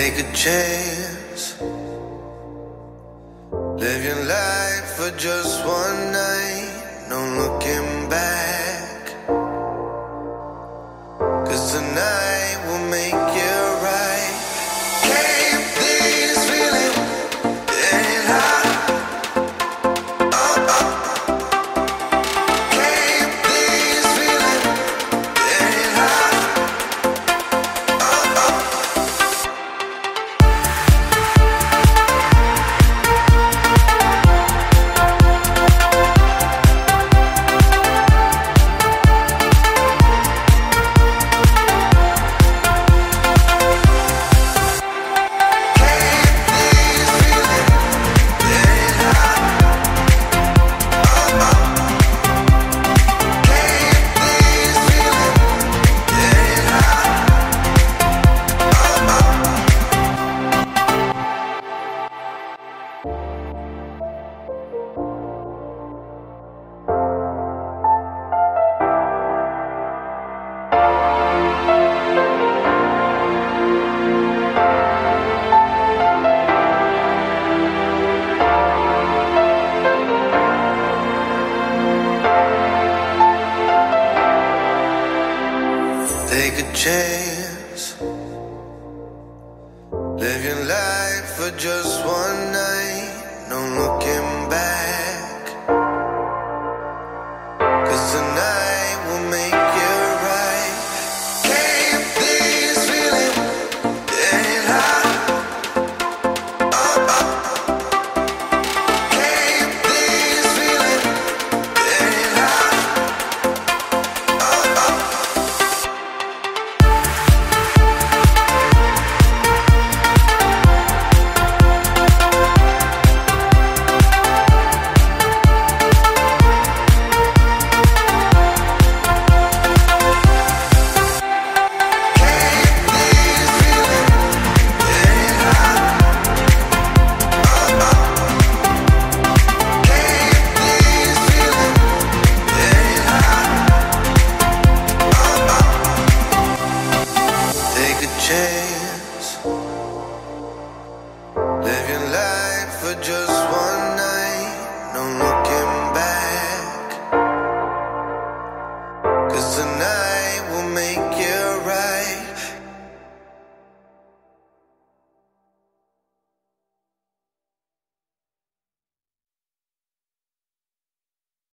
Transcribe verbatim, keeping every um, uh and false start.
Take a chance. Live your life for just one night, no looking back. Cause tonight will make you right. Keep this feeling getting hot. Oh, oh. Keep this feeling getting hot. Oh, oh. Take a chance.